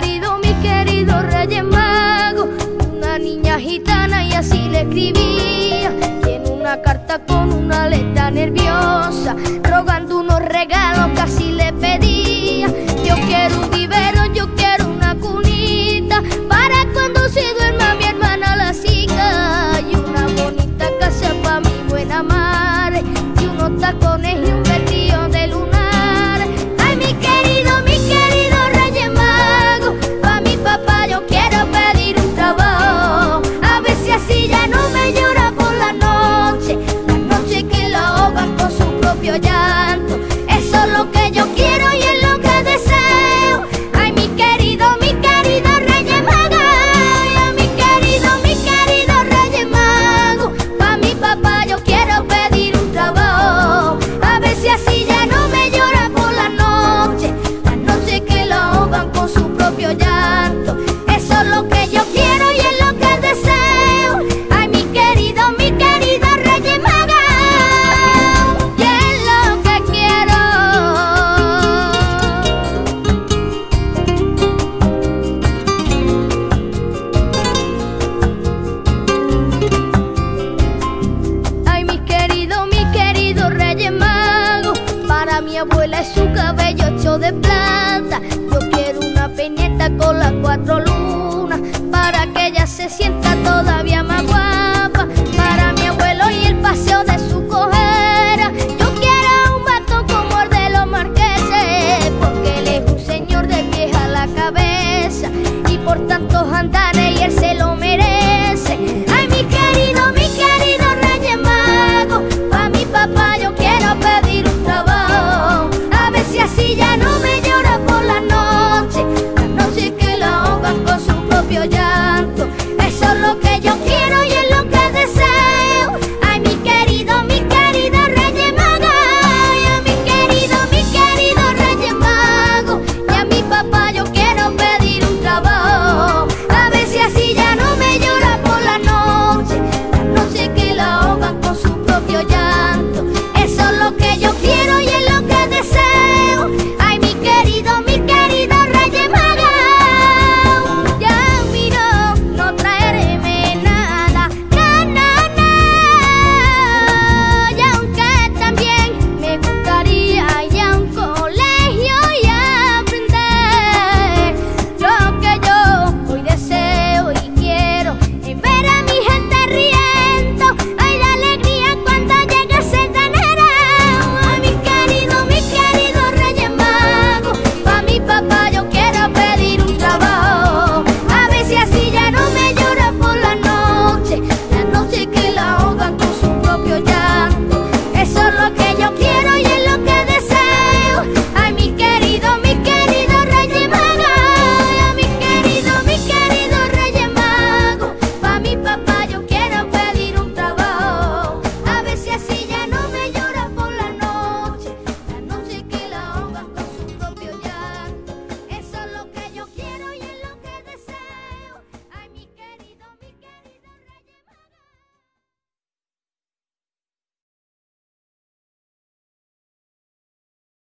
mis queridos Reyes Magos, una niña gitana y así le escribía. Tiene una carta con una letra nerviosa, rogando unos regalos que así le pedía. Yo quiero un vivero, yo quiero una cunita, para cuando se duerma mi hermana la siga, y una bonita casa para mi buena madre, y unos tacones y un vestido de lunar. Ay, mis queridos Reyes Magos, pa' mi papá yo quiero pedir un trabajo, a ver si así ya no me llora por la noche que lo ahogan con su propio llanto. Eso es lo que yo quiero y es lo que deseo. Ay, mis queridos Reyes Magos, ay, mis queridos Reyes Magos, pa' mi papá yo quiero pedir un trabajo, a ver si así ya no me llora por la noche que lo ahogan con su propio llanto. Eso es lo que yo quiero y es lo que deseo. Ay, mis queridos Reyes Magos, y es lo que quiero. Ay, mis queridos Reyes Magos, para mi abuela es su cabello hecho de plata. Yo quiero una peineta con las 4 lunas, para que ella se sienta todavía más guapa. Para mi abuelo y el paseo de su cojera, yo quiero un bato como el de los marqueses, porque él es un señor de pies a la cabeza, y por tantos andares y el